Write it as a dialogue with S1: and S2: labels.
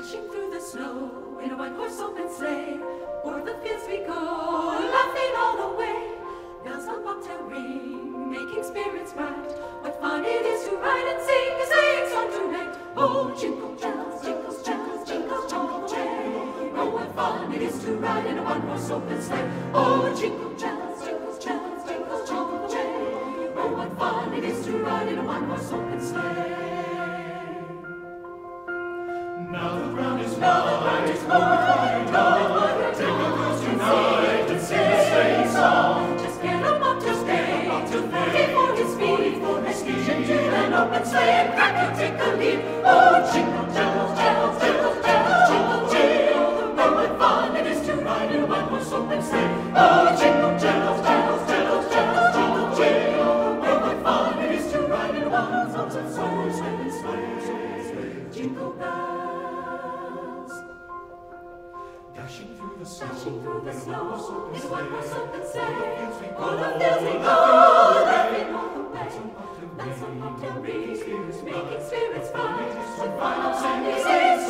S1: Dashing through the snow in a one-horse open sleigh, o'er the fields we go, laughing all the way. Bells on bobtail ring, making spirits bright. What fun it is to ride and sing a sleighing song tonight! Oh, jingle bells, jingle bells, jingle all the way. Oh, what fun it is to ride in a one-horse open sleigh! Oh, jingle bells, jingle bells, jingle all the way. Oh, what fun it is to ride in a one-horse open sleigh!
S2: Now the ground is wide, it's wide, take a cruise tonight and sing a sleighing song.
S1: Just get a bobtail sleigh, for his feet, sneak into an open sleigh and crack and take the lead. Oh, jingle bells, bells, bells, bells, jingle jingle. Oh, what fun it is to ride in a one-horse open sleigh. Oh, jingle bells, bells, bells, bells, jingle jingle. Oh, what fun it is to ride in a one-horse open sleigh. Jingle bells,
S2: Dashing through the
S1: dashing through the
S2: snow
S1: snow
S2: in
S1: in
S2: a
S1: a
S2: one-horse
S1: one-horse
S2: open
S1: open
S2: sleigh.
S1: sleigh.
S2: O'er
S1: O'er
S2: the
S1: the
S2: fields
S1: fields
S2: we
S1: we
S2: go,
S1: go, laughing all the way.
S2: Bells on bobtail
S1: Bells on bobtail
S2: ring,
S1: ring,
S2: making spirits
S1: making spirits bright.
S2: bright.
S1: What fun it is